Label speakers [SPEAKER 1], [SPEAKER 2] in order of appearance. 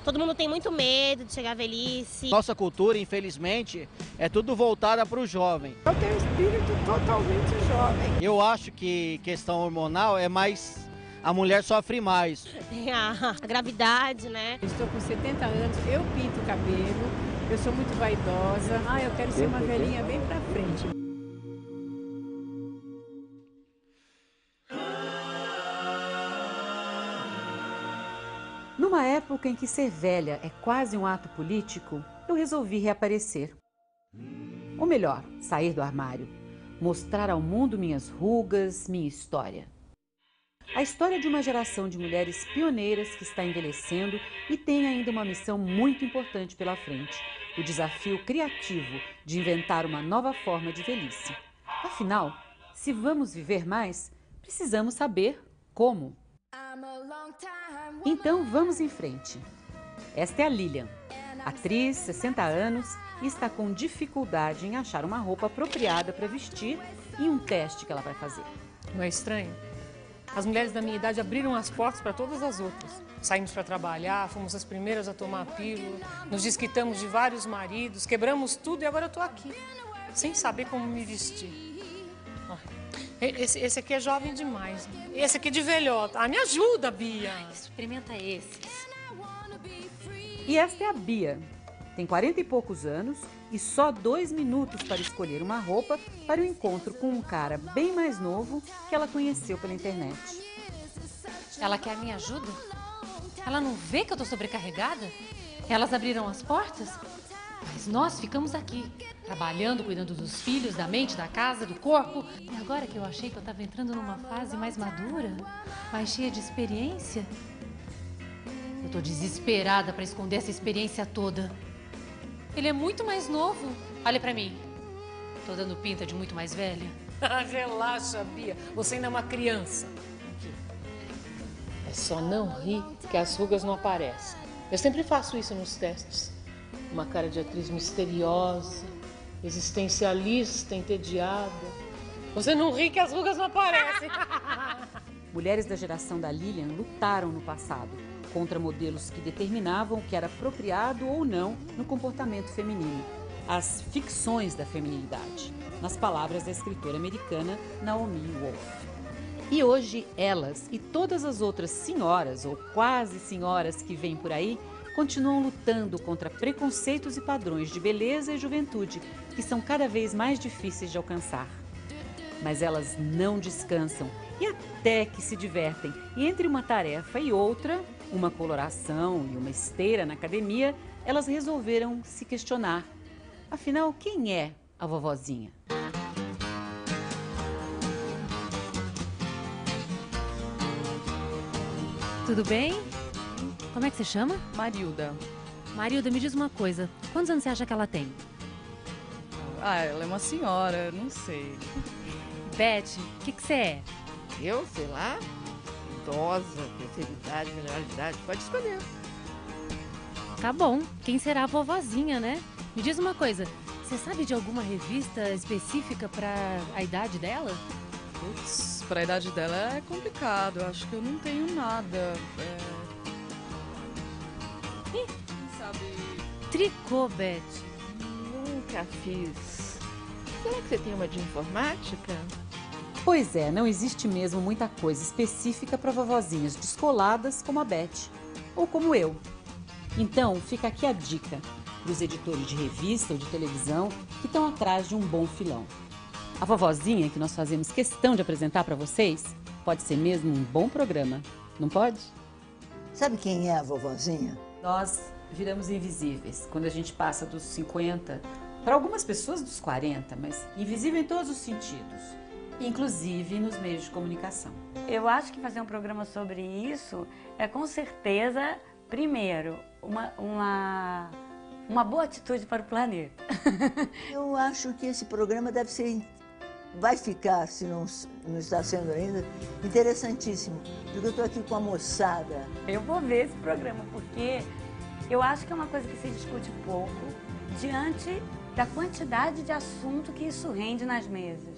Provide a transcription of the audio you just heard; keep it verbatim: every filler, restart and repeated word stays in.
[SPEAKER 1] Todo mundo tem muito medo de chegar à velhice.
[SPEAKER 2] Nossa cultura, infelizmente, é tudo voltada para o jovem.
[SPEAKER 3] Eu tenho um espírito totalmente jovem.
[SPEAKER 2] Eu acho que questão hormonal é mais... A mulher sofre mais.
[SPEAKER 1] Tem a, a gravidade, né?
[SPEAKER 3] Estou com setenta anos, eu pinto o cabelo, eu sou muito vaidosa. Ah, eu quero ser uma velhinha bem pra frente.
[SPEAKER 4] Numa época em que ser velha é quase um ato político, eu resolvi reaparecer. Ou melhor, sair do armário, mostrar ao mundo minhas rugas, minha história. A história de uma geração de mulheres pioneiras que está envelhecendo e tem ainda uma missão muito importante pela frente, o desafio criativo de inventar uma nova forma de velhice. Afinal, se vamos viver mais, precisamos saber como. Então vamos em frente. Esta é a Lilian, atriz, sessenta anos, e está com dificuldade em achar uma roupa apropriada para vestir e um teste que ela vai fazer.
[SPEAKER 5] Não é estranho? As mulheres da minha idade abriram as portas para todas as outras. Saímos para trabalhar, fomos as primeiras a tomar a pílula, nos desquitamos de vários maridos, quebramos tudo e agora eu estou aqui, sem saber como me vestir. Esse, esse aqui é jovem demais. Esse aqui é de velhota. Ah, me ajuda, Bia.
[SPEAKER 1] Experimenta esses.
[SPEAKER 4] E esta é a Bia. Tem quarenta e poucos anos e só dois minutos para escolher uma roupa para o encontro com um cara bem mais novo que ela conheceu pela internet.
[SPEAKER 6] Ela quer a minha ajuda? Ela não vê que eu tô sobrecarregada? Elas abriram as portas? Mas nós ficamos aqui, trabalhando, cuidando dos filhos, da mente, da casa, do corpo. E agora que eu achei que eu estava entrando numa fase mais madura, mais cheia de experiência, eu tô desesperada para esconder essa experiência toda. Ele é muito mais novo. Olha pra mim. Tô dando pinta de muito mais velha.
[SPEAKER 5] Relaxa, Bia. Você ainda é uma criança. É só não rir que as rugas não aparecem. Eu sempre faço isso nos testes. Uma cara de atriz misteriosa, existencialista, entediada. Você não ri que as rugas não aparecem.
[SPEAKER 4] Mulheres da geração da Lilian lutaram no passado contra modelos que determinavam o que era apropriado ou não no comportamento feminino. As ficções da feminilidade, nas palavras da escritora americana Naomi Wolf. E hoje elas e todas as outras senhoras ou quase senhoras que vêm por aí continuam lutando contra preconceitos e padrões de beleza e juventude que são cada vez mais difíceis de alcançar. Mas elas não descansam e até que se divertem. E entre uma tarefa e outra, uma coloração e uma esteira na academia, elas resolveram se questionar. Afinal, quem é a vovozinha?
[SPEAKER 6] Tudo bem? Como é que você chama?
[SPEAKER 7] Marilda.
[SPEAKER 6] Marilda, me diz uma coisa. Quantos anos você acha que ela tem?
[SPEAKER 7] Ah, ela é uma senhora, não sei.
[SPEAKER 6] Beth, o que, que você é?
[SPEAKER 8] Eu, sei lá, idosa, terceira idade, melhor idade, pode escolher.
[SPEAKER 6] Tá bom, quem será a vovozinha, né? Me diz uma coisa, você sabe de alguma revista específica para a idade dela?
[SPEAKER 7] Putz, pra idade dela é complicado, eu acho que eu não tenho nada. É...
[SPEAKER 6] Ih,
[SPEAKER 7] quem sabe...
[SPEAKER 6] Tricô, Beth.
[SPEAKER 8] Nunca fiz. Será que você tem uma de informática?
[SPEAKER 4] Pois é, não existe mesmo muita coisa específica para vovozinhas descoladas como a Beth, ou como eu. Então, fica aqui a dica para os editores de revista ou de televisão que estão atrás de um bom filão. A vovozinha que nós fazemos questão de apresentar para vocês pode ser mesmo um bom programa, não pode?
[SPEAKER 9] Sabe quem é a vovozinha?
[SPEAKER 4] Nós viramos invisíveis quando a gente passa dos cinquenta, para algumas pessoas dos quarenta, mas invisível em todos os sentidos. Inclusive nos meios de comunicação.
[SPEAKER 10] Eu acho que fazer um programa sobre isso é com certeza, primeiro, uma, uma, uma boa atitude para o planeta.
[SPEAKER 9] Eu acho que esse programa deve ser, vai ficar, se não, não está sendo ainda, interessantíssimo. Porque eu estou aqui com a moçada.
[SPEAKER 10] Eu vou ver esse programa, porque eu acho que é uma coisa que se discute pouco diante da quantidade de assunto que isso rende nas mesas.